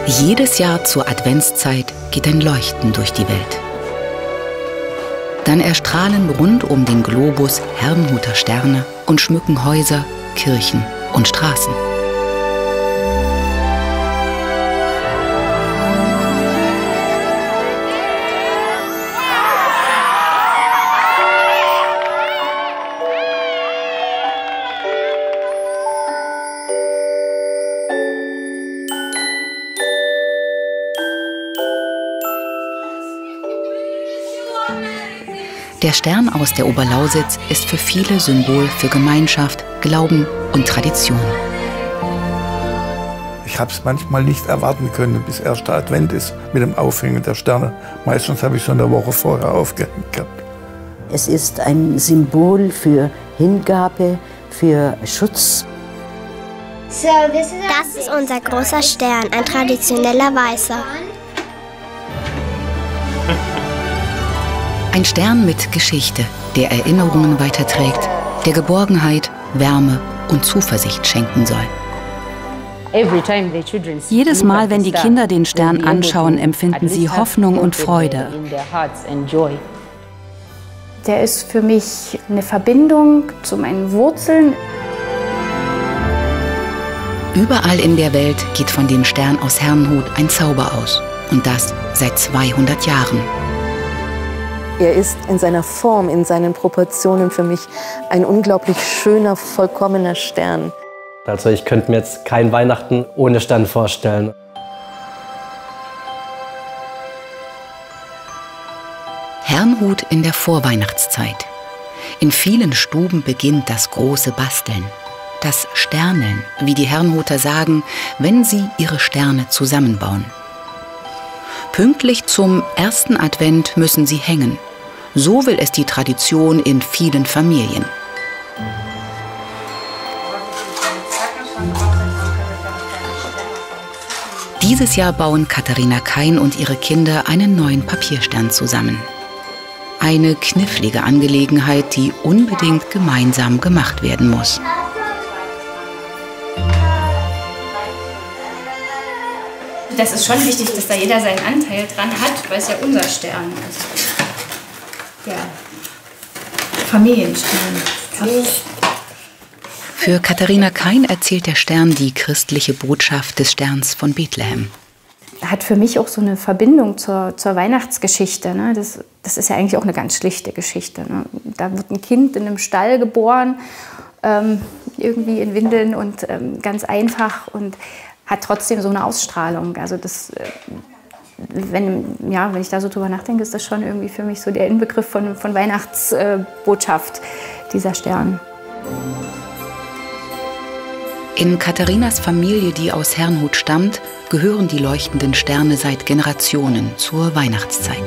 Jedes Jahr zur Adventszeit geht ein Leuchten durch die Welt. Dann erstrahlen rund um den Globus Herrnhuter Sterne und schmücken Häuser, Kirchen und Straßen. Der Stern aus der Oberlausitz ist für viele Symbol für Gemeinschaft, Glauben und Tradition. Ich habe es manchmal nicht erwarten können, bis erster Advent ist mit dem Aufhängen der Sterne. Meistens habe ich so eine Woche vorher aufgehängt gehabt. Es ist ein Symbol für Hingabe, für Schutz. Das ist unser großer Stern, ein traditioneller weißer. Ein Stern mit Geschichte, der Erinnerungen weiterträgt, der Geborgenheit, Wärme und Zuversicht schenken soll. Jedes Mal, wenn die Kinder den Stern anschauen, empfinden sie Hoffnung und Freude. Der ist für mich eine Verbindung zu meinen Wurzeln. Überall in der Welt geht von dem Stern aus Herrnhut ein Zauber aus. Und das seit 200 Jahren. Er ist in seiner Form, in seinen Proportionen für mich ein unglaublich schöner, vollkommener Stern. Also ich könnte mir jetzt kein Weihnachten ohne Stern vorstellen. Herrnhut in der Vorweihnachtszeit. In vielen Stuben beginnt das große Basteln. Das Sterneln, wie die Herrnhuter sagen, wenn sie ihre Sterne zusammenbauen. Pünktlich zum ersten Advent müssen sie hängen. So will es die Tradition in vielen Familien. Dieses Jahr bauen Katharina Kein und ihre Kinder einen neuen Papierstern zusammen. Eine knifflige Angelegenheit, die unbedingt gemeinsam gemacht werden muss. Das ist schon wichtig, dass da jeder seinen Anteil dran hat, weil es ja unser Stern ist. Der Familienstern. Für Katharina Kein erzählt der Stern die christliche Botschaft des Sterns von Bethlehem. Hat für mich auch so eine Verbindung zur Weihnachtsgeschichte. Ne? Das ist ja eigentlich auch eine ganz schlichte Geschichte. Ne? Da wird ein Kind in einem Stall geboren, irgendwie in Windeln und ganz einfach und hat trotzdem so eine Ausstrahlung. Also das, wenn ich da so drüber nachdenke, ist das schon irgendwie für mich so der Inbegriff von Weihnachtsbotschaft, dieser Stern. In Katharinas Familie, die aus Herrnhut stammt, gehören die leuchtenden Sterne seit Generationen zur Weihnachtszeit.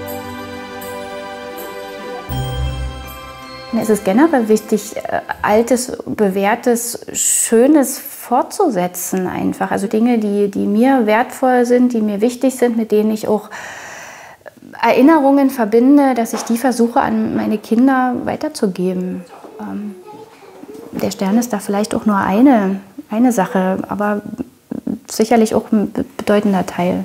Es ist generell wichtig, Altes, Bewährtes, Schönes fortzusetzen einfach. Also Dinge, die mir wertvoll sind, die mir wichtig sind, mit denen ich auch Erinnerungen verbinde, dass ich die versuche, an meine Kinder weiterzugeben. Der Stern ist da vielleicht auch nur eine Sache, aber sicherlich auch ein bedeutender Teil.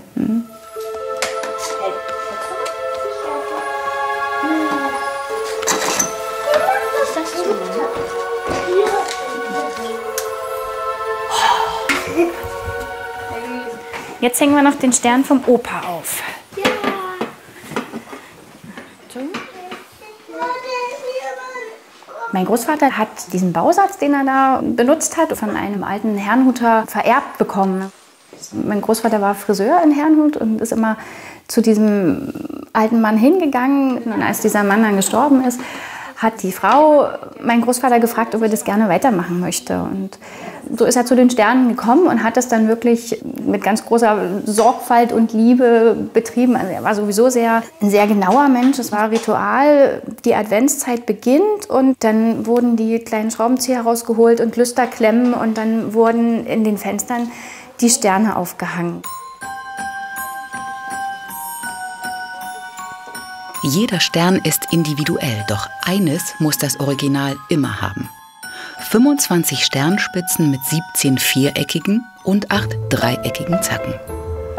Jetzt hängen wir noch den Stern vom Opa auf. Ja. Mein Großvater hat diesen Bausatz, den er da benutzt hat, von einem alten Herrnhuter vererbt bekommen. Mein Großvater war Friseur in Herrnhut und ist immer zu diesem alten Mann hingegangen. Und als dieser Mann dann gestorben ist, hat die Frau meinen Großvater gefragt, ob er das gerne weitermachen möchte. Und so ist er zu den Sternen gekommen und hat das dann wirklich mit ganz großer Sorgfalt und Liebe betrieben. Also er war sowieso ein sehr genauer Mensch. Es war Ritual, die Adventszeit beginnt und dann wurden die kleinen Schraubenzieher rausgeholt und Lüsterklemmen und dann wurden in den Fenstern die Sterne aufgehangen. Jeder Stern ist individuell, doch eines muss das Original immer haben. 25 Sternspitzen mit 17 viereckigen und 8 dreieckigen Zacken.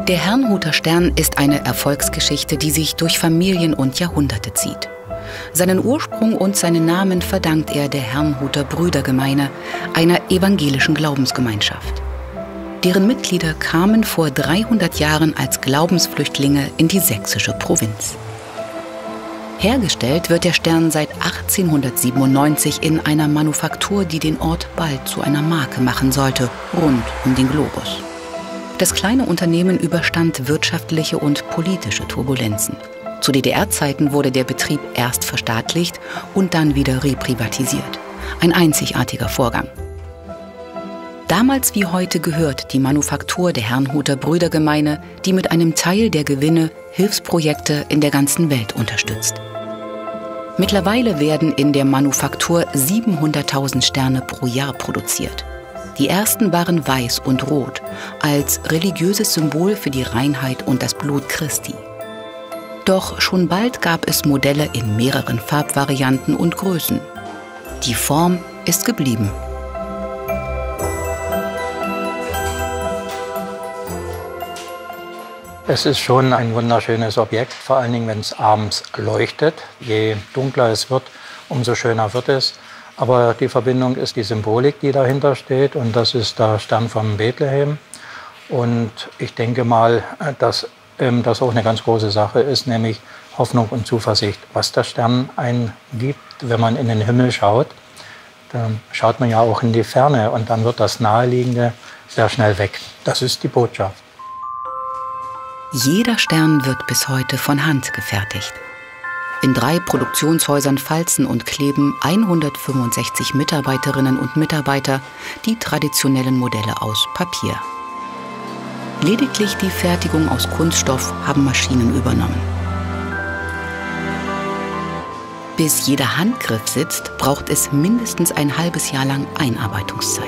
Der Herrnhuter Stern ist eine Erfolgsgeschichte, die sich durch Familien und Jahrhunderte zieht. Seinen Ursprung und seinen Namen verdankt er der Herrnhuter Brüdergemeine, einer evangelischen Glaubensgemeinschaft. Deren Mitglieder kamen vor 300 Jahren als Glaubensflüchtlinge in die sächsische Provinz. Hergestellt wird der Stern seit 1897 in einer Manufaktur, die den Ort bald zu einer Marke machen sollte, rund um den Globus. Das kleine Unternehmen überstand wirtschaftliche und politische Turbulenzen. Zu DDR-Zeiten wurde der Betrieb erst verstaatlicht und dann wieder reprivatisiert. Ein einzigartiger Vorgang. Damals wie heute gehört die Manufaktur der Herrnhuter Brüdergemeine, die mit einem Teil der Gewinne Hilfsprojekte in der ganzen Welt unterstützt. Mittlerweile werden in der Manufaktur 700.000 Sterne pro Jahr produziert. Die ersten waren weiß und rot, als religiöses Symbol für die Reinheit und das Blut Christi. Doch schon bald gab es Modelle in mehreren Farbvarianten und Größen. Die Form ist geblieben. Es ist schon ein wunderschönes Objekt, vor allen Dingen, wenn es abends leuchtet. Je dunkler es wird, umso schöner wird es. Aber die Verbindung ist die Symbolik, die dahinter steht, und das ist der Stern von Bethlehem. Und ich denke mal, dass das auch eine ganz große Sache ist, nämlich Hoffnung und Zuversicht. Was der Stern einen gibt, wenn man in den Himmel schaut, dann schaut man ja auch in die Ferne und dann wird das Naheliegende sehr schnell weg. Das ist die Botschaft. Jeder Stern wird bis heute von Hand gefertigt. In 3 Produktionshäusern falzen und kleben 165 Mitarbeiterinnen und Mitarbeiter die traditionellen Modelle aus Papier. Lediglich die Fertigung aus Kunststoff haben Maschinen übernommen. Bis jeder Handgriff sitzt, braucht es mindestens ein halbes Jahr lang Einarbeitungszeit.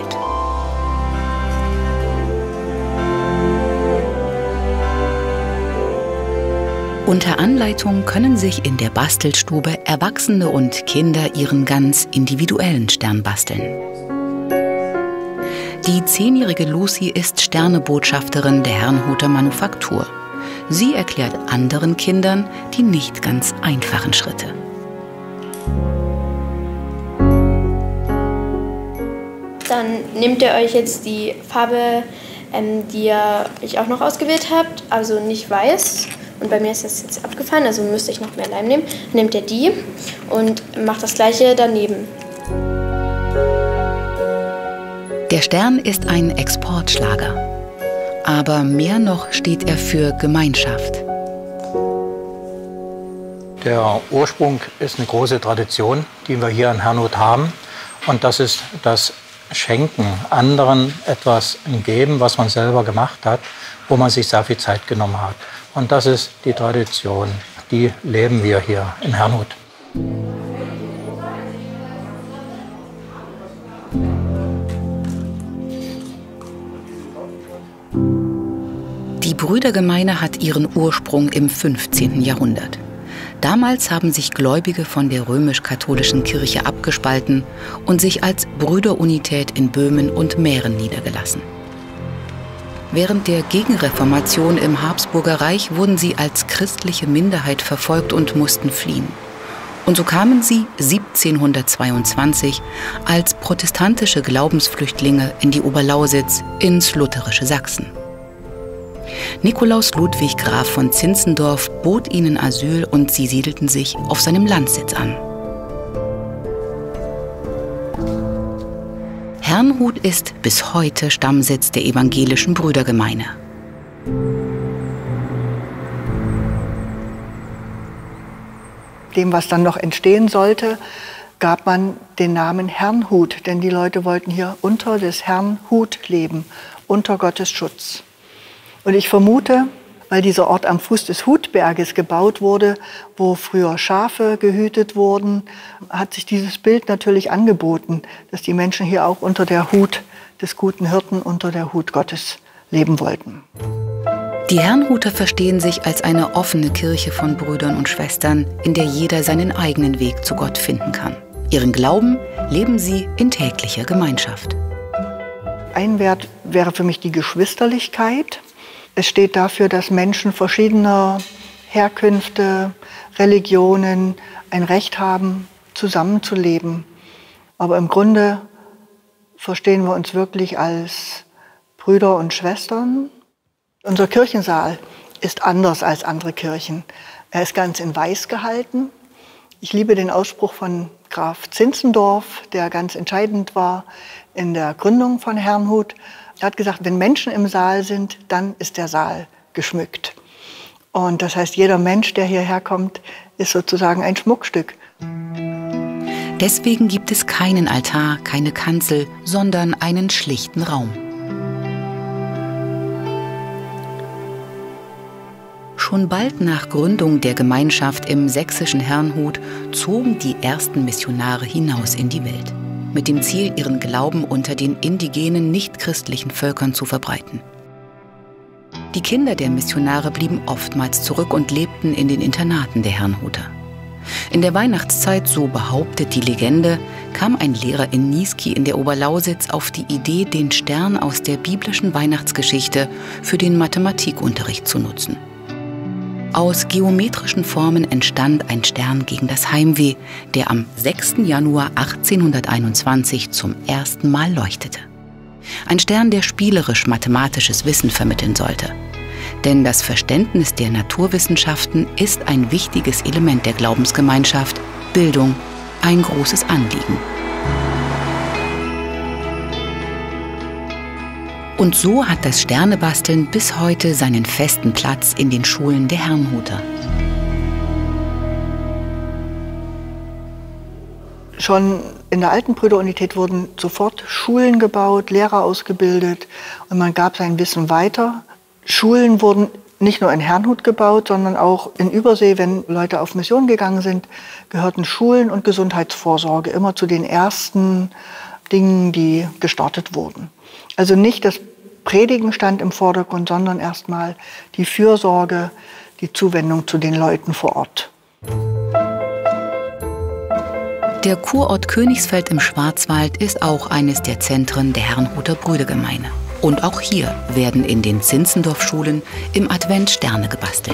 Unter Anleitung können sich in der Bastelstube Erwachsene und Kinder ihren ganz individuellen Stern basteln. Die 10-jährige Lucy ist Sternebotschafterin der Herrnhuter Manufaktur. Sie erklärt anderen Kindern die nicht ganz einfachen Schritte. Dann nehmt ihr euch jetzt die Farbe, die ihr euch auch noch ausgewählt habt, also nicht weiß. Und bei mir ist das jetzt abgefallen, also müsste ich noch mehr Leim nehmen. Nehmt ihr die und macht das Gleiche daneben. Der Stern ist ein Exportschlager. Aber mehr noch steht er für Gemeinschaft. Der Ursprung ist eine große Tradition, die wir hier in Herrnhut haben. Und das ist das Schenken, anderen etwas geben, was man selber gemacht hat, wo man sich sehr viel Zeit genommen hat. Und das ist die Tradition, die leben wir hier in Herrnhut. Die Brüdergemeine hat ihren Ursprung im 15. Jahrhundert. Damals haben sich Gläubige von der römisch-katholischen Kirche abgespalten und sich als Brüderunität in Böhmen und Mähren niedergelassen. Während der Gegenreformation im Habsburger Reich wurden sie als christliche Minderheit verfolgt und mussten fliehen. Und so kamen sie 1722 als protestantische Glaubensflüchtlinge in die Oberlausitz ins lutherische Sachsen. Nikolaus Ludwig Graf von Zinzendorf bot ihnen Asyl und sie siedelten sich auf seinem Landsitz an. Herrnhut ist bis heute Stammsitz der evangelischen Brüdergemeine. Dem, was dann noch entstehen sollte, gab man den Namen Herrnhut, denn die Leute wollten hier unter des Herrn Hut leben, unter Gottes Schutz. Und ich vermute, weil dieser Ort am Fuß des Hutberges gebaut wurde, wo früher Schafe gehütet wurden, hat sich dieses Bild natürlich angeboten, dass die Menschen hier auch unter der Hut des guten Hirten, unter der Hut Gottes leben wollten. Die Herrnhuter verstehen sich als eine offene Kirche von Brüdern und Schwestern, in der jeder seinen eigenen Weg zu Gott finden kann. Ihren Glauben leben sie in täglicher Gemeinschaft. Ein Wert wäre für mich die Geschwisterlichkeit. Es steht dafür, dass Menschen verschiedener Herkünfte, Religionen ein Recht haben, zusammenzuleben. Aber im Grunde verstehen wir uns wirklich als Brüder und Schwestern. Unser Kirchensaal ist anders als andere Kirchen. Er ist ganz in Weiß gehalten. Ich liebe den Ausspruch von Graf Zinzendorf, der ganz entscheidend war in der Gründung von Herrnhut. Er hat gesagt, wenn Menschen im Saal sind, dann ist der Saal geschmückt. Und das heißt, jeder Mensch, der hierher kommt, ist sozusagen ein Schmuckstück. Deswegen gibt es keinen Altar, keine Kanzel, sondern einen schlichten Raum. Schon bald nach Gründung der Gemeinschaft im sächsischen Herrnhut zogen die ersten Missionare hinaus in die Welt, mit dem Ziel, ihren Glauben unter den indigenen, nichtchristlichen Völkern zu verbreiten. Die Kinder der Missionare blieben oftmals zurück und lebten in den Internaten der Herrnhuter. In der Weihnachtszeit, so behauptet die Legende, kam ein Lehrer in Niesky in der Oberlausitz auf die Idee, den Stern aus der biblischen Weihnachtsgeschichte für den Mathematikunterricht zu nutzen. Aus geometrischen Formen entstand ein Stern gegen das Heimweh, der am 6. Januar 1821 zum ersten Mal leuchtete. Ein Stern, der spielerisch mathematisches Wissen vermitteln sollte. Denn das Verständnis der Naturwissenschaften ist ein wichtiges Element der Glaubensgemeinschaft, Bildung ein großes Anliegen. Und so hat das Sternebasteln bis heute seinen festen Platz in den Schulen der Herrnhuter. Schon in der alten Brüderunität wurden sofort Schulen gebaut, Lehrer ausgebildet und man gab sein Wissen weiter. Schulen wurden nicht nur in Herrnhut gebaut, sondern auch in Übersee, wenn Leute auf Mission gegangen sind, gehörten Schulen und Gesundheitsvorsorge immer zu den ersten Dingen, die gestartet wurden. Also nicht das Predigen stand im Vordergrund, sondern erstmal die Fürsorge, die Zuwendung zu den Leuten vor Ort. Der Kurort Königsfeld im Schwarzwald ist auch eines der Zentren der Herrnhuter Brüdergemeine. Und auch hier werden in den Zinzendorf-Schulen im Advent Sterne gebastelt.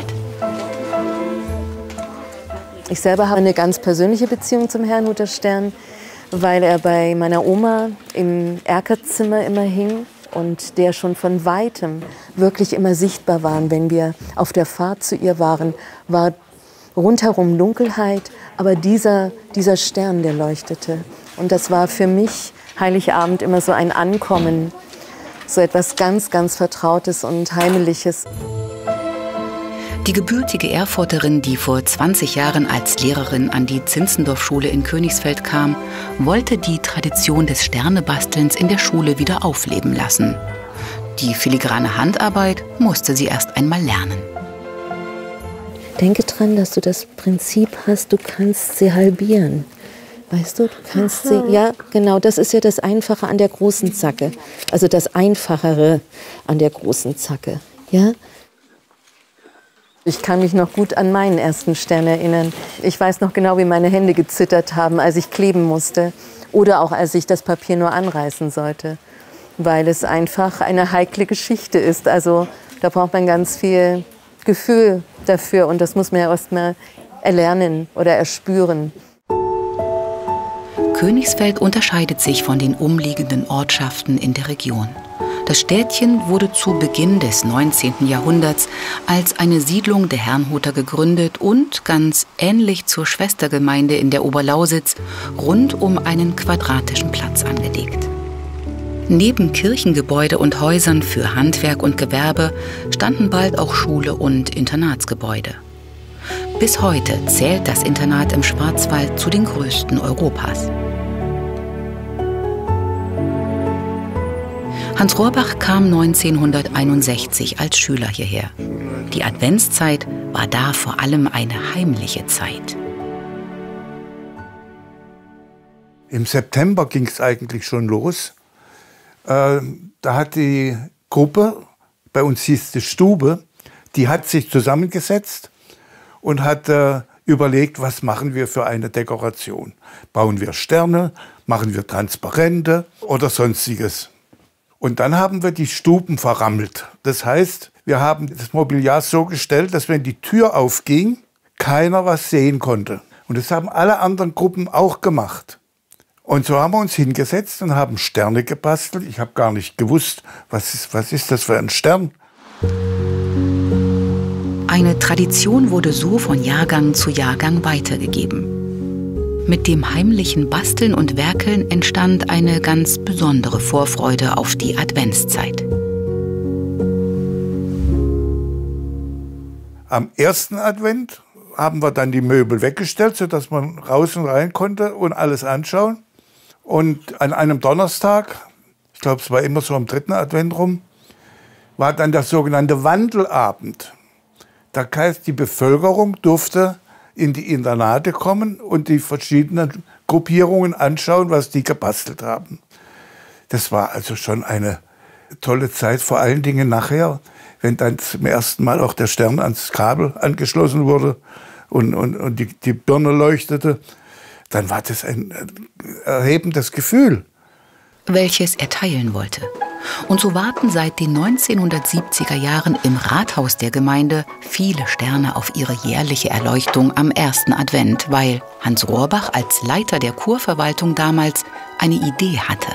Ich selber habe eine ganz persönliche Beziehung zum Herrnhuter Stern, weil er bei meiner Oma im Erkerzimmer immer hing und der schon von Weitem wirklich immer sichtbar war. Und wenn wir auf der Fahrt zu ihr waren, war rundherum Dunkelheit, aber dieser Stern, der leuchtete. Und das war für mich Heiligabend immer so ein Ankommen, so etwas ganz, ganz Vertrautes und Heimliches. Die gebürtige Erfurterin, die vor 20 Jahren als Lehrerin an die Zinzendorf-Schule in Königsfeld kam, wollte die Tradition des Sternebastelns in der Schule wieder aufleben lassen. Die filigrane Handarbeit musste sie erst einmal lernen. Denke dran, dass du das Prinzip hast, du kannst sie halbieren. Weißt du, du kannst sie, ja genau, das ist ja das Einfache an der großen Zacke. Also das Einfachere an der großen Zacke, ja. Ich kann mich noch gut an meinen ersten Stern erinnern. Ich weiß noch genau, wie meine Hände gezittert haben, als ich kleben musste. Oder auch, als ich das Papier nur anreißen sollte. Weil es einfach eine heikle Geschichte ist. Also da braucht man ganz viel Gefühl dafür. Und das muss man ja erst mal erlernen oder erspüren. Königsfeld unterscheidet sich von den umliegenden Ortschaften in der Region. Das Städtchen wurde zu Beginn des 19. Jahrhunderts als eine Siedlung der Herrnhuter gegründet und, ganz ähnlich zur Schwestergemeinde in der Oberlausitz, rund um einen quadratischen Platz angelegt. Neben Kirchengebäude und Häusern für Handwerk und Gewerbe standen bald auch Schule und Internatsgebäude. Bis heute zählt das Internat im Schwarzwald zu den größten Europas. Hans Rohrbach kam 1961 als Schüler hierher. Die Adventszeit war da vor allem eine heimliche Zeit. Im September ging es eigentlich schon los. Da hat die Gruppe, bei uns hieß es Stube, die hat sich zusammengesetzt und hat überlegt, was machen wir für eine Dekoration. Bauen wir Sterne, machen wir Transparente oder sonstiges. Und dann haben wir die Stuben verrammelt. Das heißt, Wir haben das Mobiliar so gestellt, dass wenn die Tür aufging, keiner was sehen konnte. Und das haben alle anderen Gruppen auch gemacht. Und so haben wir uns hingesetzt und haben Sterne gebastelt. Ich habe gar nicht gewusst, was ist das für ein Stern. Eine Tradition wurde so von Jahrgang zu Jahrgang weitergegeben. Mit dem heimlichen Basteln und Werkeln entstand eine ganz besondere Vorfreude auf die Adventszeit. Am ersten Advent haben wir dann die Möbel weggestellt, sodass man raus und rein konnte und alles anschauen. Und an einem Donnerstag, ich glaube, es war immer so am 3. Advent rum, war dann der sogenannte Wandelabend. Da heißt, die Bevölkerung durfte in die Internate kommen und die verschiedenen Gruppierungen anschauen, was die gebastelt haben. Das war also schon eine tolle Zeit, vor allen Dingen nachher, wenn dann zum ersten Mal auch der Stern ans Kabel angeschlossen wurde und die Birne leuchtete. Dann war das ein erhebendes Gefühl, welches er teilen wollte. Und so warten seit den 1970er Jahren im Rathaus der Gemeinde viele Sterne auf ihre jährliche Erleuchtung am 1. Advent, weil Hans Rohrbach als Leiter der Kurverwaltung damals eine Idee hatte.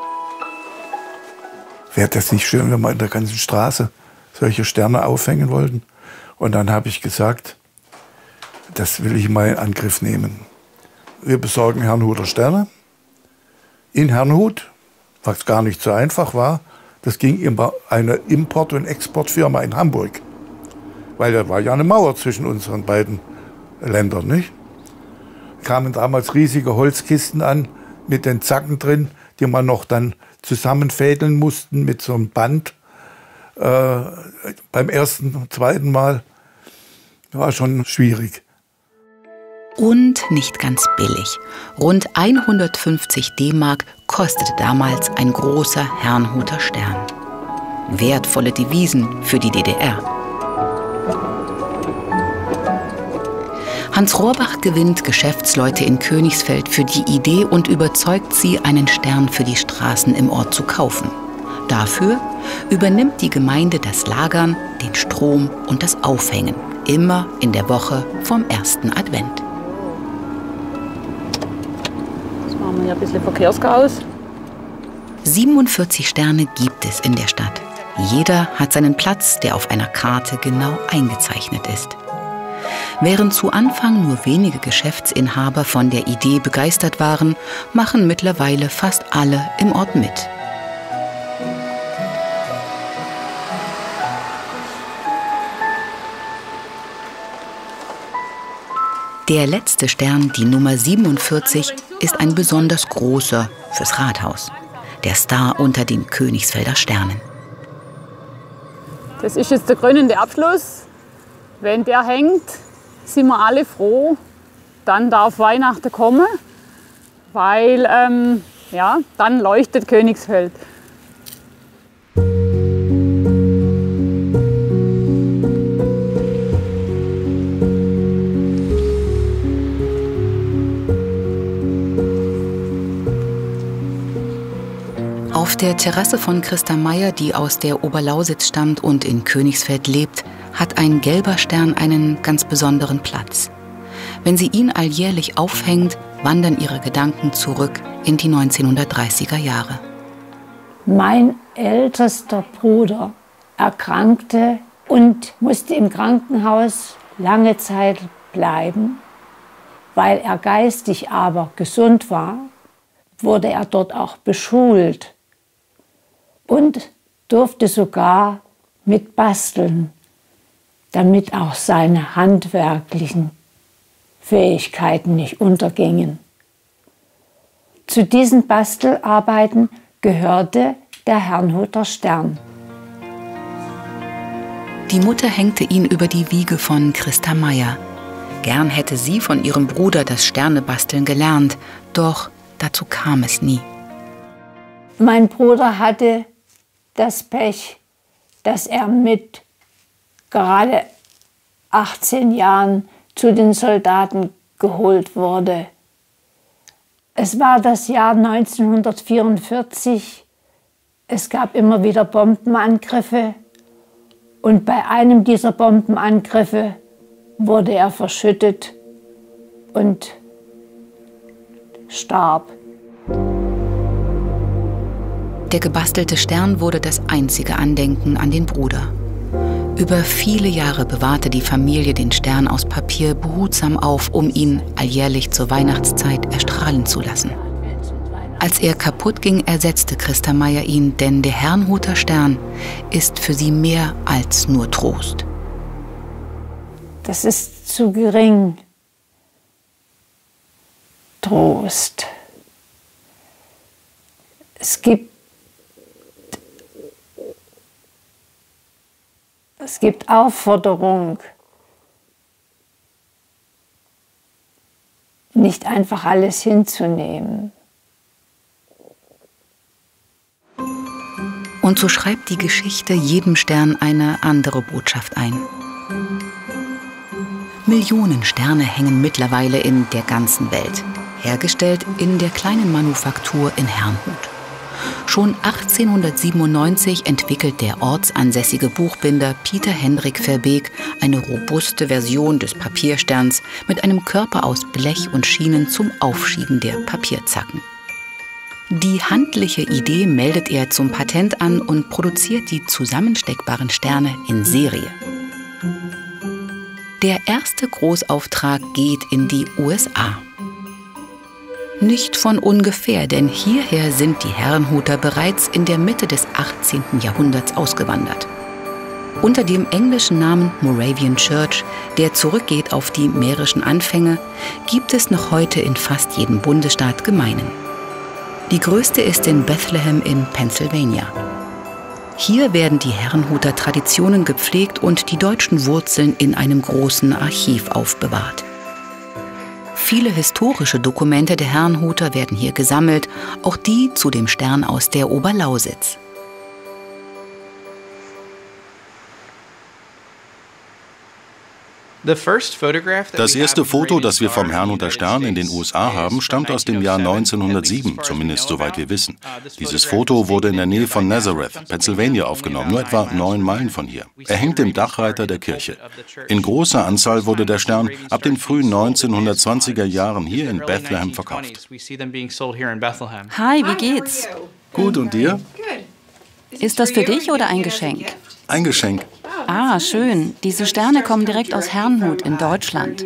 Wäre das nicht schön, wenn wir in der ganzen Straße solche Sterne aufhängen wollten? Und dann habe ich gesagt, das will ich mal in Angriff nehmen. Wir besorgen Herrnhuter Sterne in Herrnhut, was gar nicht so einfach war. Das ging über eine Import- und Exportfirma in Hamburg. Weil da war ja eine Mauer zwischen unseren beiden Ländern, nicht? Kamen damals riesige Holzkisten an mit den Zacken drin, die man noch dann zusammenfädeln mussten mit so einem Band. Beim ersten und zweiten Mal war schon schwierig. Und nicht ganz billig. Rund 150 D-Mark kostete damals ein großer Herrnhuter Stern. Wertvolle Devisen für die DDR. Hans Rohrbach gewinnt Geschäftsleute in Königsfeld für die Idee und überzeugt sie, einen Stern für die Straßen im Ort zu kaufen. Dafür übernimmt die Gemeinde das Lagern, den Strom und das Aufhängen. Immer in der Woche vom 1. Advent. Machen wir hier ein bisschen Verkehrschaos. 47 Sterne gibt es in der Stadt. Jeder hat seinen Platz, der auf einer Karte genau eingezeichnet ist. Während zu Anfang nur wenige Geschäftsinhaber von der Idee begeistert waren, machen mittlerweile fast alle im Ort mit. Der letzte Stern, die Nummer 47, ist ein besonders großer fürs Rathaus. Der Star unter den Königsfelder Sternen. Das ist jetzt der krönende Abschluss. Wenn der hängt, sind wir alle froh. Dann darf Weihnachten kommen, weil dann leuchtet Königsfeld. Auf der Terrasse von Christa Meyer, die aus der Oberlausitz stammt und in Königsfeld lebt, hat ein gelber Stern einen ganz besonderen Platz. Wenn sie ihn alljährlich aufhängt, wandern ihre Gedanken zurück in die 1930er Jahre. Mein ältester Bruder erkrankte und musste im Krankenhaus lange Zeit bleiben. Weil er geistig aber gesund war, wurde er dort auch beschult und durfte sogar mit basteln, damit auch seine handwerklichen Fähigkeiten nicht untergingen. Zu diesen Bastelarbeiten gehörte der Herrnhuter Stern. Die Mutter hängte ihn über die Wiege von Christa Meyer. Gern hätte sie von ihrem Bruder das Sternebasteln gelernt, doch dazu kam es nie. Mein Bruder hatte das Pech, dass er mit gerade 18 Jahren zu den Soldaten geholt wurde. Es war das Jahr 1944. Es gab immer wieder Bombenangriffe Und bei einem dieser Bombenangriffe wurde er verschüttet und starb. Der gebastelte Stern wurde das einzige Andenken an den Bruder. Über viele Jahre bewahrte die Familie den Stern aus Papier behutsam auf, um ihn alljährlich zur Weihnachtszeit erstrahlen zu lassen. Als er kaputt ging, ersetzte Christa Meier ihn, denn der Herrnhuter Stern ist für sie mehr als nur Trost. Das ist zu gering. Trost. Es gibt Aufforderung, nicht einfach alles hinzunehmen. Und so schreibt die Geschichte jedem Stern eine andere Botschaft ein. Millionen Sterne hängen mittlerweile in der ganzen Welt, hergestellt in der kleinen Manufaktur in Herrnhut. Schon 1897 entwickelt der ortsansässige Buchbinder Pieter Hendrik Verbeek eine robuste Version des Papiersterns mit einem Körper aus Blech und Schienen zum Aufschieben der Papierzacken. Die handliche Idee meldet er zum Patent an und produziert die zusammensteckbaren Sterne in Serie. Der erste Großauftrag geht in die USA. Nicht von ungefähr, denn hierher sind die Herrnhuter bereits in der Mitte des 18. Jahrhunderts ausgewandert. Unter dem englischen Namen Moravian Church, der zurückgeht auf die mährischen Anfänge, gibt es noch heute in fast jedem Bundesstaat Gemeinden. Die größte ist in Bethlehem in Pennsylvania. Hier werden die Herrnhuter Traditionen gepflegt und die deutschen Wurzeln in einem großen Archiv aufbewahrt. Viele historische Dokumente der Herrnhuter werden hier gesammelt, auch die zu dem Stern aus der Oberlausitz. Das erste Foto, das wir vom Herrnhuter Stern in den USA haben, stammt aus dem Jahr 1907, zumindest soweit wir wissen. Dieses Foto wurde in der Nähe von Nazareth, Pennsylvania, aufgenommen, nur etwa 9 Meilen von hier. Er hängt im Dachreiter der Kirche. In großer Anzahl wurde der Stern ab den frühen 1920er Jahren hier in Bethlehem verkauft. Hi, wie geht's? Gut, und dir? Ist das für dich oder ein Geschenk? Ein Geschenk. Ah, schön. Diese Sterne kommen direkt aus Herrnhut in Deutschland.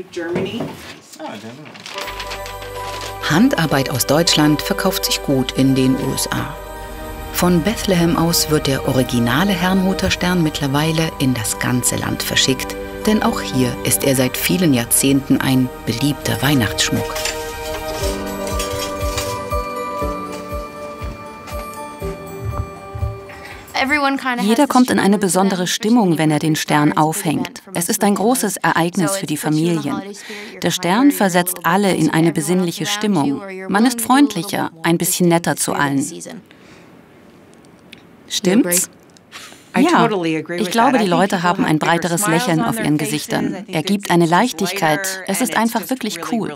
Handarbeit aus Deutschland verkauft sich gut in den USA. Von Bethlehem aus wird der originale Herrnhuter Stern mittlerweile in das ganze Land verschickt, denn auch hier ist er seit vielen Jahrzehnten ein beliebter Weihnachtsschmuck. Jeder kommt in eine besondere Stimmung, wenn er den Stern aufhängt. Es ist ein großes Ereignis für die Familien. Der Stern versetzt alle in eine besinnliche Stimmung. Man ist freundlicher, ein bisschen netter zu allen. Stimmt's? Ja, ich glaube, die Leute haben ein breiteres Lächeln auf ihren Gesichtern. Er gibt eine Leichtigkeit. Es ist einfach wirklich cool.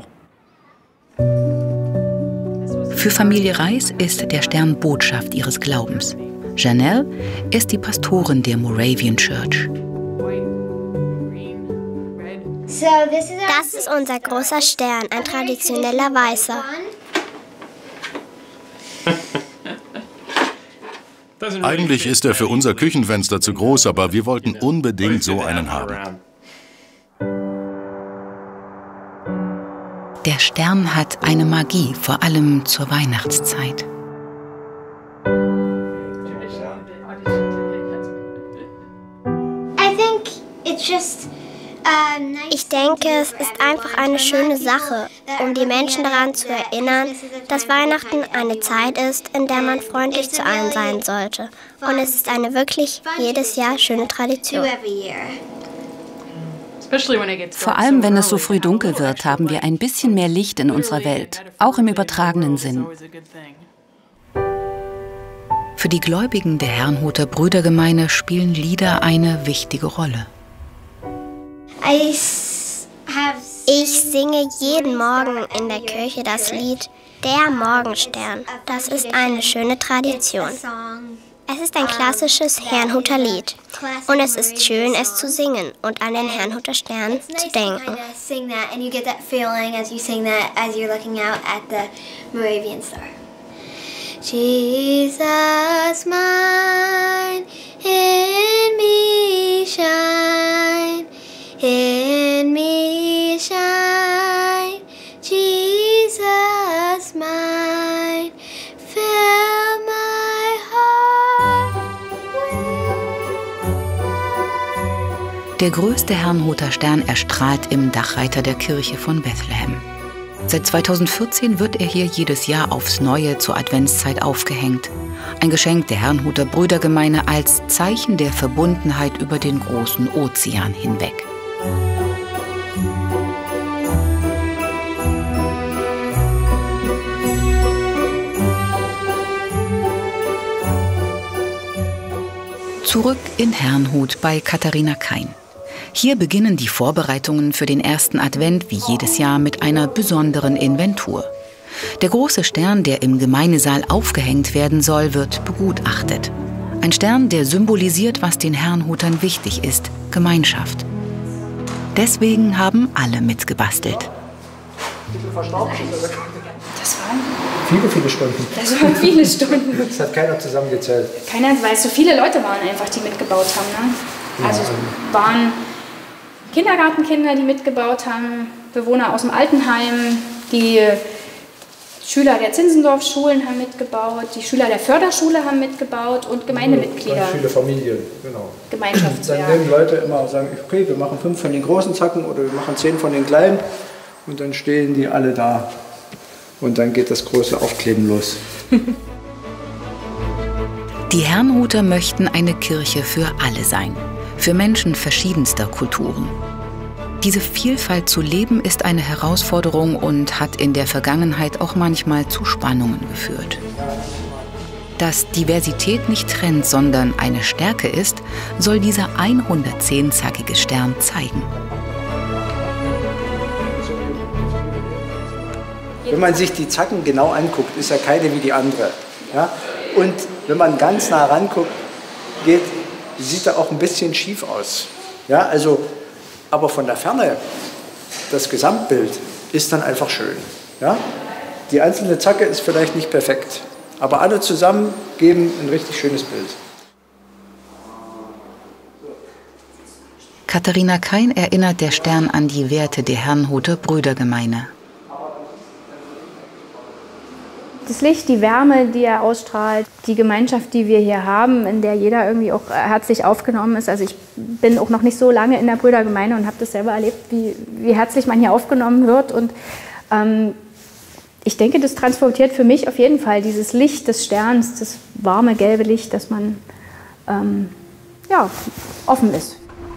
Für Familie Reis ist der Stern Botschaft ihres Glaubens. Janelle ist die Pastorin der Moravian Church. Das ist unser großer Stern, ein traditioneller weißer. Eigentlich ist er für unser Küchenfenster zu groß, aber wir wollten unbedingt so einen haben. Der Stern hat eine Magie, vor allem zur Weihnachtszeit. Ich denke, es ist einfach eine schöne Sache, um die Menschen daran zu erinnern, dass Weihnachten eine Zeit ist, in der man freundlich zu allen sein sollte. Und es ist eine wirklich jedes Jahr schöne Tradition. Vor allem, wenn es so früh dunkel wird, haben wir ein bisschen mehr Licht in unserer Welt, auch im übertragenen Sinn. Für die Gläubigen der Herrnhuter Brüdergemeine spielen Lieder eine wichtige Rolle. Ich singe jeden Morgen in der Kirche das Lied Der Morgenstern. Das ist eine schöne Tradition. Es ist ein klassisches Herrnhuter Lied und es ist schön, es zu singen und an den Herrnhuter Stern zu denken. Jesus, mine, in me shine, in me shine, Jesus, mine, fill my heart. Der größte Herrnhuter Stern erstrahlt im Dachreiter der Kirche von Bethlehem. Seit 2014 wird er hier jedes Jahr aufs Neue zur Adventszeit aufgehängt. Ein Geschenk der Herrnhuter Brüdergemeine als Zeichen der Verbundenheit über den großen Ozean hinweg. Zurück in Herrnhut bei Katharina Kein. Hier beginnen die Vorbereitungen für den ersten Advent wie jedes Jahr mit einer besonderen Inventur. Der große Stern, der im Gemeindesaal aufgehängt werden soll, wird begutachtet. Ein Stern, der symbolisiert, was den Herrnhutern wichtig ist: Gemeinschaft. Deswegen haben alle mitgebastelt. Das waren viele Stunden. Das waren viele Stunden. Das hat keiner zusammengezählt. Keiner, weil es so viele Leute waren einfach, die mitgebaut haben. Ne? Also es waren Kindergartenkinder, die mitgebaut haben, Bewohner aus dem Altenheim, die Schüler der Zinzendorf-Schulen haben mitgebaut, die Schüler der Förderschule haben mitgebaut und Gemeindemitglieder. Ganz viele Familien, genau. Gemeinschaftswerk. Dann nehmen Leute immer sagen, okay, wir machen 5 von den großen Zacken oder wir machen 10 von den kleinen und dann stehen die alle da und dann geht das große Aufkleben los. Die Herrnhuter möchten eine Kirche für alle sein, für Menschen verschiedenster Kulturen. Diese Vielfalt zu leben ist eine Herausforderung und hat in der Vergangenheit auch manchmal zu Spannungen geführt. Dass Diversität nicht trennt, sondern eine Stärke ist, soll dieser 110-zackige Stern zeigen. Wenn man sich die Zacken genau anguckt, ist ja keine wie die andere. Ja? Und wenn man ganz nah ranguckt, sieht er auch ein bisschen schief aus. Ja, also, aber von der Ferne, das Gesamtbild ist dann einfach schön. Ja? Die einzelne Zacke ist vielleicht nicht perfekt, aber alle zusammen geben ein richtig schönes Bild. Katharina Kein erinnert der Stern an die Werte der Herrnhuter Brüdergemeine. Das Licht, die Wärme, die er ausstrahlt, die Gemeinschaft, die wir hier haben, in der jeder irgendwie auch herzlich aufgenommen ist. Also ich bin auch noch nicht so lange in der Brüdergemeinde und habe das selber erlebt, wie herzlich man hier aufgenommen wird. Und ich denke, das transportiert für mich auf jeden Fall dieses Licht des Sterns, das warme gelbe Licht, dass man offen ist.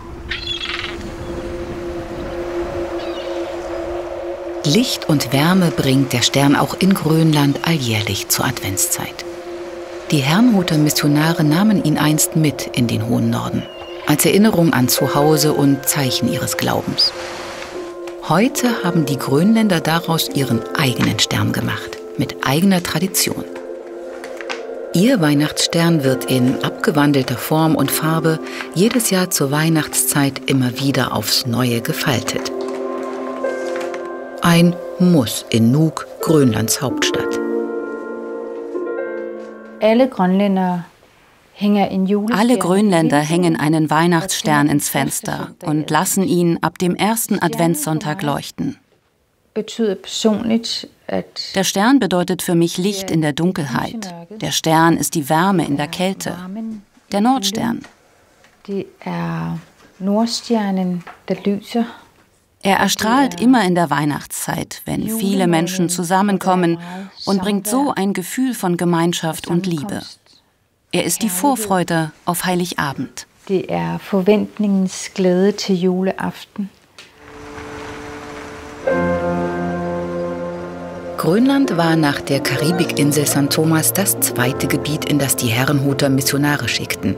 Licht und Wärme bringt der Stern auch in Grönland alljährlich zur Adventszeit. Die Herrnhuter Missionare nahmen ihn einst mit in den hohen Norden, als Erinnerung an Zuhause und Zeichen ihres Glaubens. Heute haben die Grönländer daraus ihren eigenen Stern gemacht, mit eigener Tradition. Ihr Weihnachtsstern wird in abgewandelter Form und Farbe jedes Jahr zur Weihnachtszeit immer wieder aufs Neue gefaltet. Ein Muss in Nuuk, Grönlands Hauptstadt. Alle Grönländer hängen einen Weihnachtsstern ins Fenster und lassen ihn ab dem ersten Adventssonntag leuchten. Der Stern bedeutet für mich Licht in der Dunkelheit. Der Stern ist die Wärme in der Kälte. Der Nordstern. Er erstrahlt immer in der Weihnachtszeit, wenn viele Menschen zusammenkommen und bringt so ein Gefühl von Gemeinschaft und Liebe. Er ist die Vorfreude auf Heiligabend. Grönland war nach der Karibikinsel St. Thomas das zweite Gebiet, in das die Herrnhuter Missionare schickten.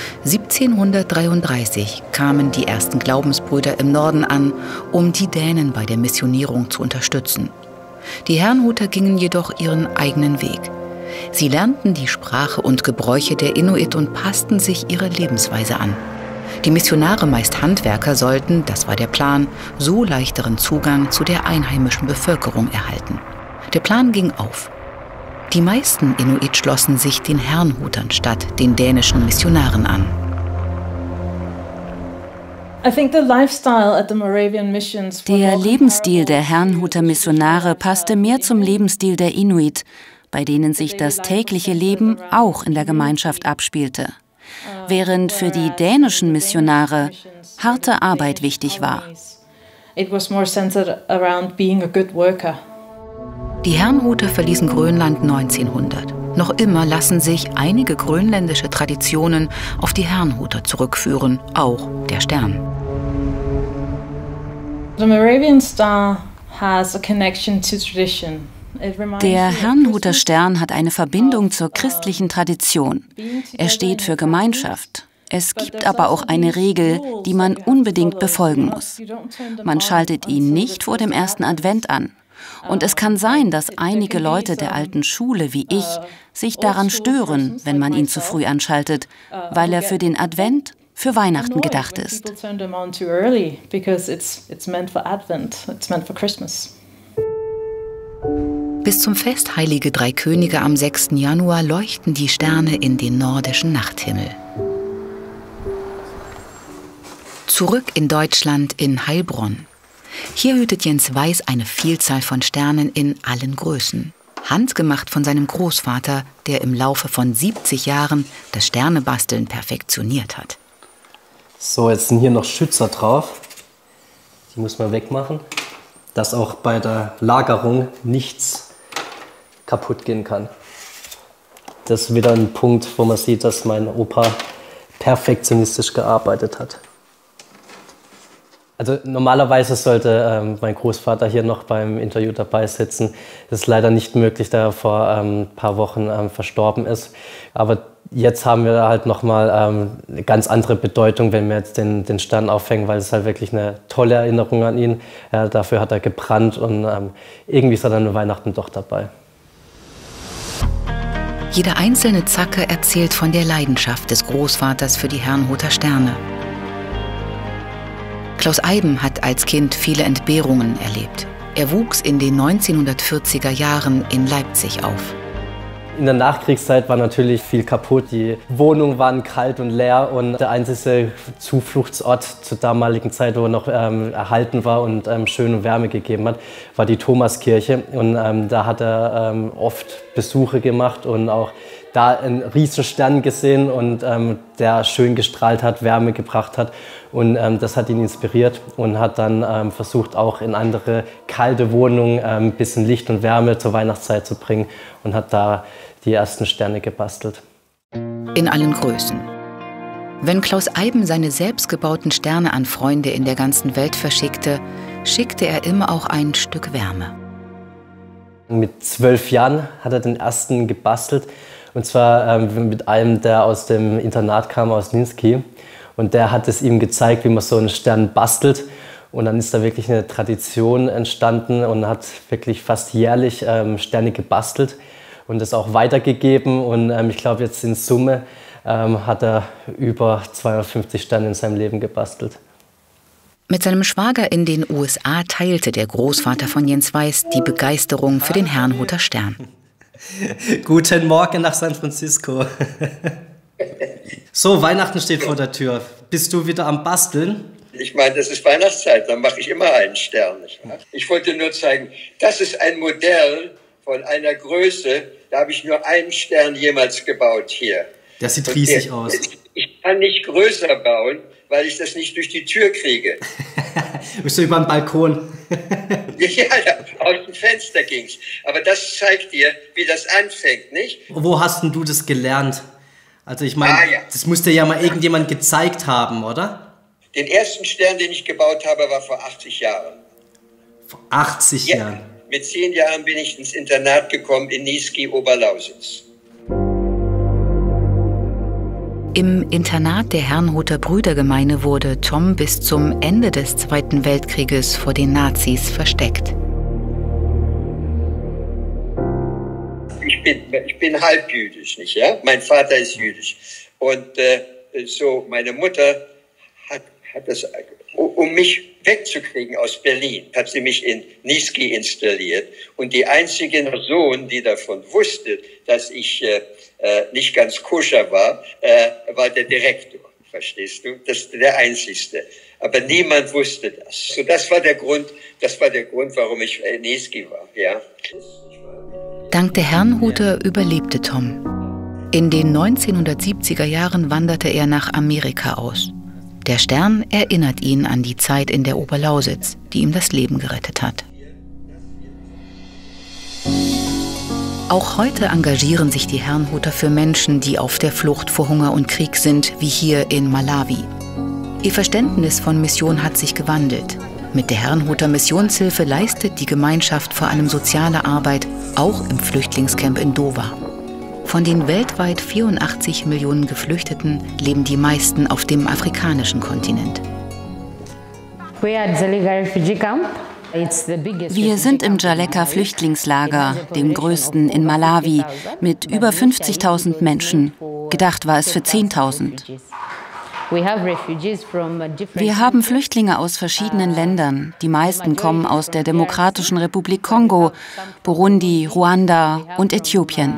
1733 kamen die ersten Glaubensbrüder im Norden an, um die Dänen bei der Missionierung zu unterstützen. Die Herrnhuter gingen jedoch ihren eigenen Weg. Sie lernten die Sprache und Gebräuche der Inuit und passten sich ihrer Lebensweise an. Die Missionare, meist Handwerker, sollten, das war der Plan, so leichteren Zugang zu der einheimischen Bevölkerung erhalten. Der Plan ging auf. Die meisten Inuit schlossen sich den Herrnhutern statt den dänischen Missionaren an. Der Lebensstil der Herrnhuter Missionare passte mehr zum Lebensstil der Inuit, bei denen sich das tägliche Leben auch in der Gemeinschaft abspielte. Während für die dänischen Missionare harte Arbeit wichtig war. Die Herrnhuter verließen Grönland 1900. Noch immer lassen sich einige grönländische Traditionen auf die Herrnhuter zurückführen, auch der Stern. Der Herrnhuter Stern hat eine Verbindung zur christlichen Tradition. Er steht für Gemeinschaft. Es gibt aber auch eine Regel, die man unbedingt befolgen muss. Man schaltet ihn nicht vor dem ersten Advent an. Und es kann sein, dass einige Leute der alten Schule wie ich sich daran stören, wenn man ihn zu früh anschaltet, weil er für den Advent, für Weihnachten gedacht ist. Bis zum Fest Heilige Drei Könige am 6. Januar leuchten die Sterne in den nordischen Nachthimmel. Zurück in Deutschland in Heilbronn. Hier hütet Jens Weiß eine Vielzahl von Sternen in allen Größen. Handgemacht von seinem Großvater, der im Laufe von 70 Jahren das Sternebasteln perfektioniert hat. So, jetzt sind hier noch Schützer drauf. Die muss man wegmachen, dass auch bei der Lagerung nichts kaputt gehen kann. Das ist wieder ein Punkt, wo man sieht, dass mein Opa perfektionistisch gearbeitet hat. Also normalerweise sollte mein Großvater hier noch beim Interview dabei sitzen. Das ist leider nicht möglich, da er vor ein paar Wochen verstorben ist. Aber jetzt haben wir halt nochmal eine ganz andere Bedeutung, wenn wir jetzt den Stern aufhängen, weil es halt wirklich eine tolle Erinnerung an ihn. Ja, dafür hat er gebrannt und irgendwie ist er dann an Weihnachten doch dabei. Jede einzelne Zacke erzählt von der Leidenschaft des Großvaters für die Herrnhuter Sterne. Klaus Eiben hat als Kind viele Entbehrungen erlebt. Er wuchs in den 1940er Jahren in Leipzig auf. In der Nachkriegszeit war natürlich viel kaputt. Die Wohnungen waren kalt und leer und der einzige Zufluchtsort zur damaligen Zeit, wo er noch erhalten war und schöne Wärme gegeben hat, war die Thomaskirche. Und da hat er oft Besuche gemacht und auch da einen riesen Stern gesehen und der schön gestrahlt hat, Wärme gebracht hat. Und das hat ihn inspiriert und hat dann versucht, auch in andere kalte Wohnungen ein bisschen Licht und Wärme zur Weihnachtszeit zu bringen und hat da die ersten Sterne gebastelt. In allen Größen. Wenn Klaus Eiben seine selbstgebauten Sterne an Freunde in der ganzen Welt verschickte, schickte er immer auch ein Stück Wärme. Mit 12 Jahren hat er den ersten gebastelt. Und zwar mit einem, der aus dem Internat kam, aus Nienski. Und der hat es ihm gezeigt, wie man so einen Stern bastelt. Und dann ist da wirklich eine Tradition entstanden und hat wirklich fast jährlich Sterne gebastelt und das auch weitergegeben. Und ich glaube, jetzt in Summe hat er über 250 Sterne in seinem Leben gebastelt. Mit seinem Schwager in den USA teilte der Großvater von Jens Weiß die Begeisterung für den Herrnhuter Stern. Guten Morgen nach San Francisco. So, Weihnachten steht vor der Tür. Bist du wieder am Basteln? Ich meine, das ist Weihnachtszeit, dann mache ich immer einen Stern. Nicht wahr? Ich wollte nur zeigen, das ist ein Modell von einer Größe, da habe ich nur einen Stern jemals gebaut hier. Der sieht riesig aus. Ich kann nicht größer bauen, weil ich das nicht durch die Tür kriege. Bist du über den Balkon? Ja, aus dem Fenster ging's. Aber das zeigt dir, wie das anfängt, nicht? Wo hast denn du das gelernt? Also ich meine, ja. Das muss dir ja mal irgendjemand gezeigt haben, oder? Den ersten Stern, den ich gebaut habe, war vor 80 Jahren. Vor 80 Jahren? Mit 10 Jahren bin ich ins Internat gekommen in Niesky, Oberlausitz. Im Internat der Herrnhuter Brüdergemeine wurde Tom bis zum Ende des Zweiten Weltkrieges vor den Nazis versteckt. ich bin halb jüdisch, nicht, ja? Mein Vater ist jüdisch. Und so, meine Mutter hat das, um mich wegzukriegen aus Berlin, hat sie mich in Niesky installiert. Und die einzige Person, die davon wusste, dass ich nicht ganz koscher war, war der Direktor. Verstehst du? Das ist der Einzigste. Aber niemand wusste das. So, das war der Grund, warum ich in Niesky war, ja. Dank der Herrnhuter überlebte Tom. In den 1970er Jahren wanderte er nach Amerika aus. Der Stern erinnert ihn an die Zeit in der Oberlausitz, die ihm das Leben gerettet hat. Auch heute engagieren sich die Herrnhuter für Menschen, die auf der Flucht vor Hunger und Krieg sind, wie hier in Malawi. Ihr Verständnis von Mission hat sich gewandelt. Mit der Herrnhuter Missionshilfe leistet die Gemeinschaft vor allem soziale Arbeit, auch im Flüchtlingscamp in Dover. Von den weltweit 84 Millionen Geflüchteten leben die meisten auf dem afrikanischen Kontinent. Wir sind im Jaleka-Flüchtlingslager, dem größten in Malawi, mit über 50.000 Menschen. Gedacht war es für 10.000. Wir haben Flüchtlinge aus verschiedenen Ländern. Die meisten kommen aus der Demokratischen Republik Kongo, Burundi, Ruanda und Äthiopien.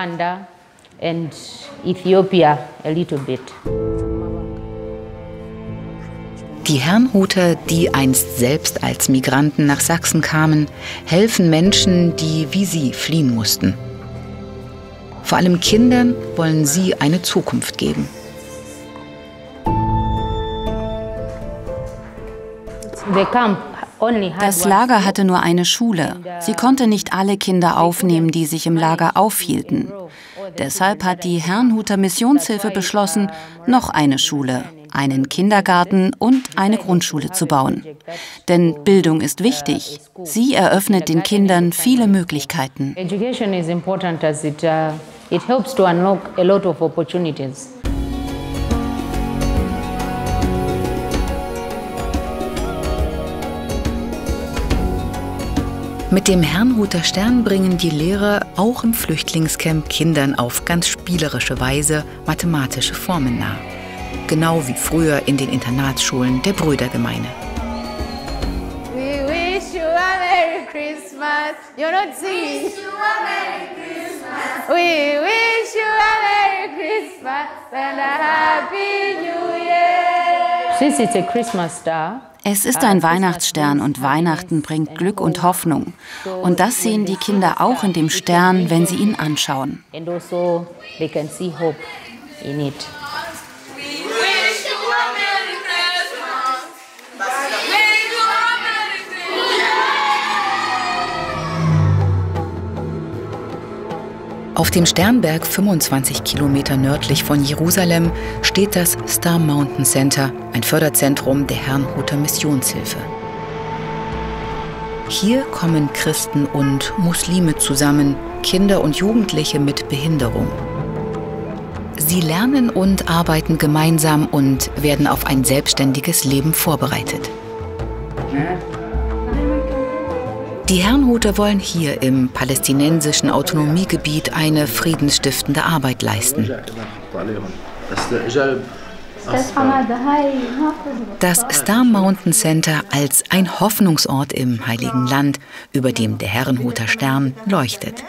Die Herrnhuter, die einst selbst als Migranten nach Sachsen kamen, helfen Menschen, die wie sie fliehen mussten. Vor allem Kindern wollen sie eine Zukunft geben. Das Lager hatte nur eine Schule. Sie konnte nicht alle Kinder aufnehmen, die sich im Lager aufhielten. Deshalb hat die Herrnhuter Missionshilfe beschlossen, noch eine Schule, einen Kindergarten und eine Grundschule zu bauen. Denn Bildung ist wichtig. Sie eröffnet den Kindern viele Möglichkeiten. Education is important as it helps to unlock a lot of opportunities. Mit dem Herrnhuter Stern bringen die Lehrer auch im Flüchtlingscamp Kindern auf ganz spielerische Weise mathematische Formeln nahe. Genau wie früher in den Internatsschulen der Brüdergemeine. We wish you a Merry Christmas. You're not singing. We wish you a Merry Christmas. We wish you a Merry Christmas and a Happy New Year. Since it's a Christmas star. Es ist ein Weihnachtsstern und Weihnachten bringt Glück und Hoffnung. Und das sehen die Kinder auch in dem Stern, wenn sie ihn anschauen. And also they can see hope in it. Auf dem Sternberg, 25 Kilometer nördlich von Jerusalem, steht das Star Mountain Center, ein Förderzentrum der Herrnhuter Missionshilfe. Hier kommen Christen und Muslime zusammen, Kinder und Jugendliche mit Behinderung. Sie lernen und arbeiten gemeinsam und werden auf ein selbstständiges Leben vorbereitet. Die Herrnhuter wollen hier im palästinensischen Autonomiegebiet eine friedensstiftende Arbeit leisten. Das Star Mountain Center als ein Hoffnungsort im Heiligen Land, über dem der Herrnhuter Stern leuchtet.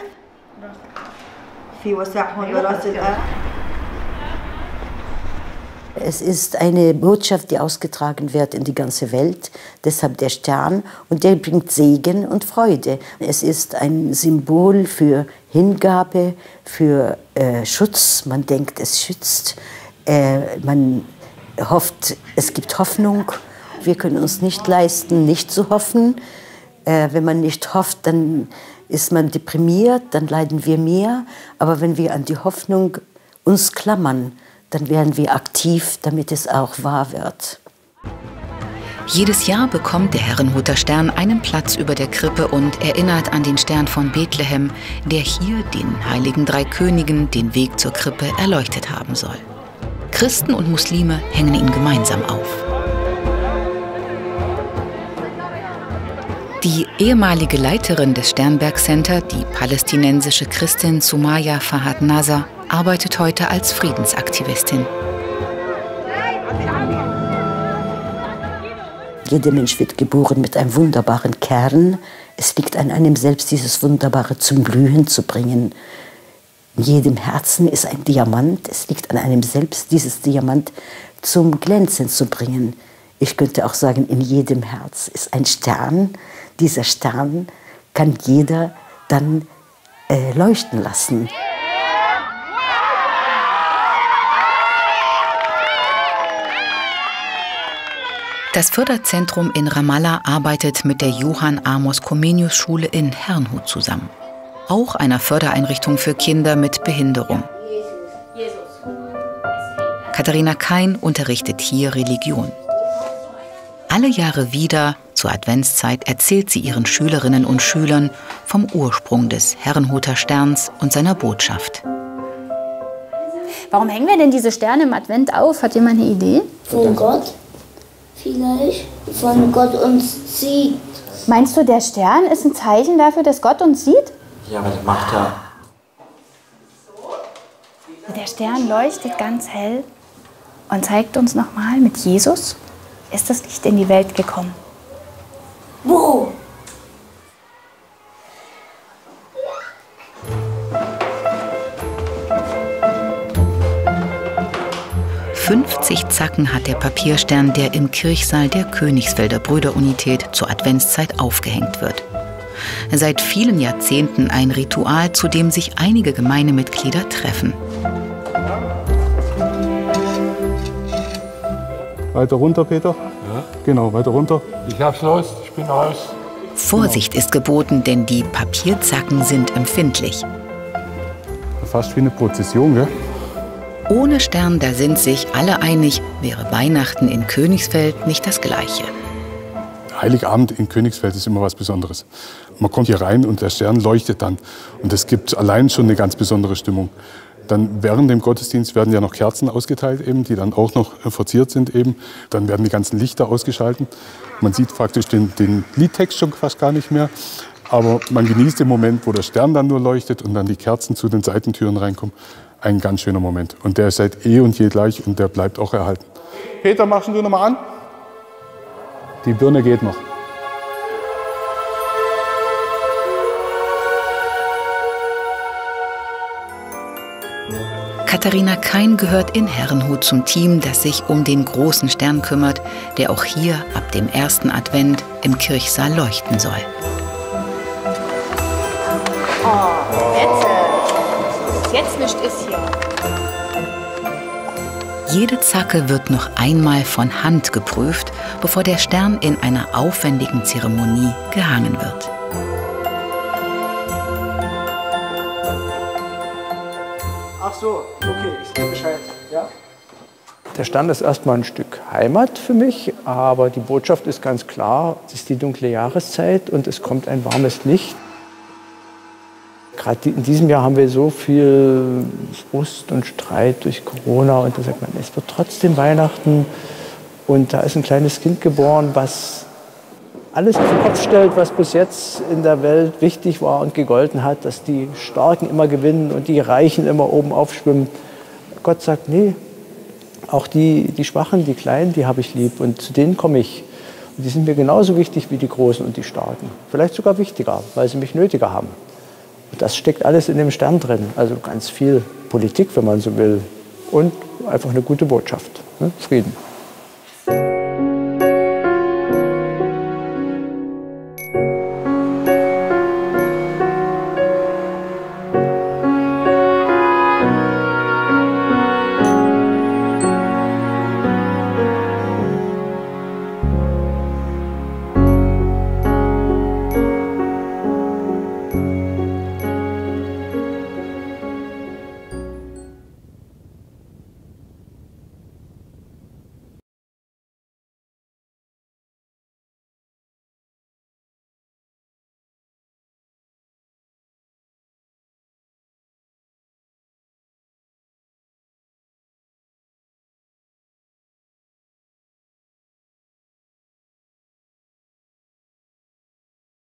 Es ist eine Botschaft, die ausgetragen wird in die ganze Welt, deshalb der Stern, und der bringt Segen und Freude. Es ist ein Symbol für Hingabe, für Schutz. Man denkt, es schützt. Man hofft, es gibt Hoffnung. Wir können uns nicht leisten, nicht zu hoffen. Wenn man nicht hofft, dann ist man deprimiert, dann leiden wir mehr. Aber wenn wir an die Hoffnung uns klammern, dann werden wir aktiv, damit es auch wahr wird. Jedes Jahr bekommt der Herrnhuter Stern einen Platz über der Krippe und erinnert an den Stern von Bethlehem, der hier den heiligen drei Königen den Weg zur Krippe erleuchtet haben soll. Christen und Muslime hängen ihn gemeinsam auf. Die ehemalige Leiterin des Sternberg Center, die palästinensische Christin Sumaya Fahad Nazar, arbeitet heute als Friedensaktivistin. Jeder Mensch wird geboren mit einem wunderbaren Kern. Es liegt an einem selbst, dieses Wunderbare zum Blühen zu bringen. In jedem Herzen ist ein Diamant. Es liegt an einem selbst, dieses Diamant zum Glänzen zu bringen. Ich könnte auch sagen, in jedem Herz ist ein Stern. Dieser Stern kann jeder dann leuchten lassen. Das Förderzentrum in Ramallah arbeitet mit der Johann Amos Comenius Schule in Herrnhut zusammen. Auch einer Fördereinrichtung für Kinder mit Behinderung. Katharina Kein unterrichtet hier Religion. Alle Jahre wieder, zur Adventszeit, erzählt sie ihren Schülerinnen und Schülern vom Ursprung des Herrnhuter Sterns und seiner Botschaft. Warum hängen wir denn diese Sterne im Advent auf? Hat jemand eine Idee? Von Gott vielleicht. Von Gott uns sieht. Meinst du, der Stern ist ein Zeichen dafür, dass Gott uns sieht? Ja, aber das macht ja... Der Stern leuchtet ganz hell und zeigt uns nochmal, mit Jesus ist das Licht in die Welt gekommen. Wo? »50 Zacken hat der Papierstern, der im Kirchsaal der Königsfelder Brüderunität zur Adventszeit aufgehängt wird. Seit vielen Jahrzehnten ein Ritual, zu dem sich einige Gemeindemitglieder treffen. Weiter runter, Peter. Ja. Genau, weiter runter. Ich hab's los, ich bin raus. Vorsicht ist geboten, denn die Papierzacken sind empfindlich. Fast wie eine Prozession, gell? Ohne Stern, da sind sich alle einig, wäre Weihnachten in Königsfeld nicht das Gleiche. Heiligabend in Königsfeld ist immer was Besonderes. Man kommt hier rein und der Stern leuchtet dann. Und das gibt allein schon eine ganz besondere Stimmung. Dann während dem Gottesdienst werden ja noch Kerzen ausgeteilt, eben, die dann auch noch verziert sind. Eben. Dann werden die ganzen Lichter ausgeschaltet. Man sieht praktisch den Liedtext schon fast gar nicht mehr. Aber man genießt den Moment, wo der Stern dann nur leuchtet und dann die Kerzen zu den Seitentüren reinkommen. Ein ganz schöner Moment. Und der ist seit eh und je gleich und der bleibt auch erhalten. Peter, machst du noch mal an? Die Birne geht noch. Katharina Kein gehört in Herrnhut zum Team, das sich um den großen Stern kümmert, der auch hier ab dem ersten Advent im Kirchsaal leuchten soll. Jetzt mischt es hier. Jede Zacke wird noch einmal von Hand geprüft, bevor der Stern in einer aufwendigen Zeremonie gehangen wird. Ach so, okay, ich sehe Bescheid. Ja? Der Stern ist erstmal ein Stück Heimat für mich, aber die Botschaft ist ganz klar, es ist die dunkle Jahreszeit und es kommt ein warmes Licht. Gerade in diesem Jahr haben wir so viel Frust und Streit durch Corona und da sagt man, es wird trotzdem Weihnachten und da ist ein kleines Kind geboren, was alles auf den Kopf stellt, was bis jetzt in der Welt wichtig war und gegolten hat, dass die Starken immer gewinnen und die Reichen immer oben aufschwimmen. Gott sagt, nee, auch die Schwachen, die Kleinen, die habe ich lieb und zu denen komme ich. Und die sind mir genauso wichtig wie die Großen und die Starken. Vielleicht sogar wichtiger, weil sie mich nötiger haben. Und das steckt alles in dem Stern drin. Also ganz viel Politik, wenn man so will. Und einfach eine gute Botschaft. Ne? Frieden.